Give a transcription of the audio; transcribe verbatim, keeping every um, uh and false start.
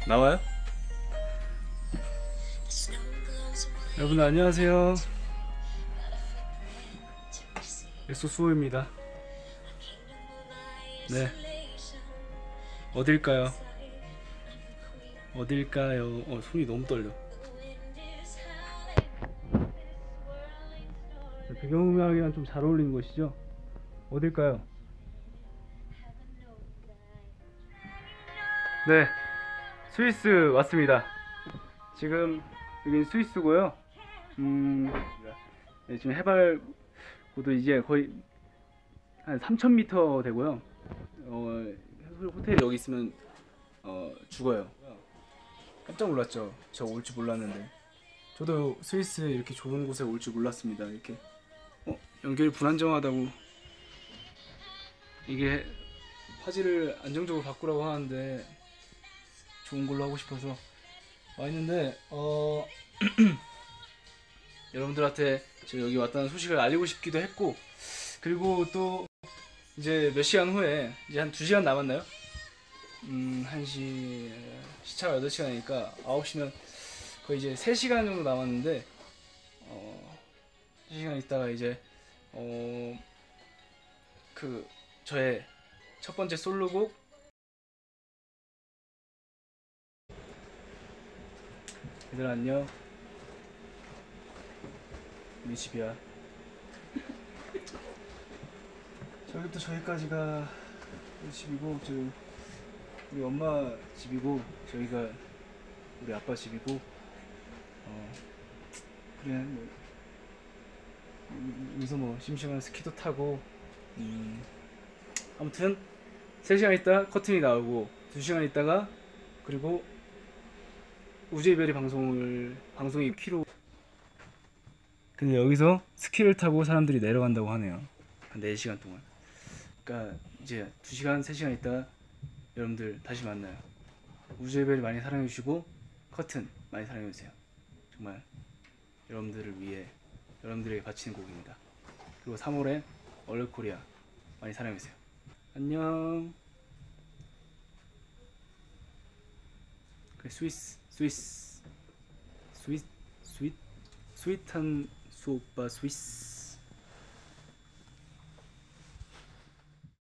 나와요? 여러분 안녕하세요. 엑소수호입니다. 네, 어딜까요? 어딜까요? 어, 손이 너무 떨려. 배경음악이랑 좀 잘 어울리는 곳이죠? 어딜까요? 네, 스위스 왔습니다. 지금 여긴 스위스고요. 음, 네, 지금 해발고도 이제 거의 한 삼천 미터 되고요. 어, 호텔 여기 있으면 어, 죽어요. 깜짝 놀랐죠. 저 올 줄 몰랐는데. 저도 스위스에 이렇게 좋은 곳에 올 줄 몰랐습니다. 이렇게 어, 연결이 불안정하다고 이게 화질을 안정적으로 바꾸라고 하는데 좋은 걸로 하고 싶어서 와 있는데 어 여러분들한테 제가 여기 왔다는 소식을 알리고 싶기도 했고, 그리고 또 이제 몇 시간 후에 이제 한 두 시간 남았나요? 음, 한 시 시차가 여덟 시간이니까 아홉 시면 거의 이제 세 시간 정도 남았는데 어, 세 시간 있다가 이제 어, 그 저의 첫 번째 솔로곡 얘들아 안녕, 우리 집이야. 저기부터 저기까지가 우리 집이고, 저 우리 엄마 집이고, 저기가 우리 아빠 집이고, 어 그래 뭐 여기서 뭐 심심한 스키도 타고, 음 아무튼 세 시간 있다 커튼이 나오고 두 시간 있다가 그리고 우주의 별이 방송을 방송이 키로. 근데 여기서 스키를 타고 사람들이 내려간다고 하네요. 한 네 시간 동안. 그러니까 이제 두 시간 세 시간 있다가 여러분들 다시 만나요. 우주의 별이 많이 사랑해 주시고 커튼 많이 사랑해 주세요. 정말 여러분들을 위해 여러분들에게 바치는 곡입니다. 그리고 삼월에 얼얼코리아 많이 사랑해 주세요. 안녕. 그래, 스위스 스위스 스윗 스윗 스윗한 수오빠 스위스.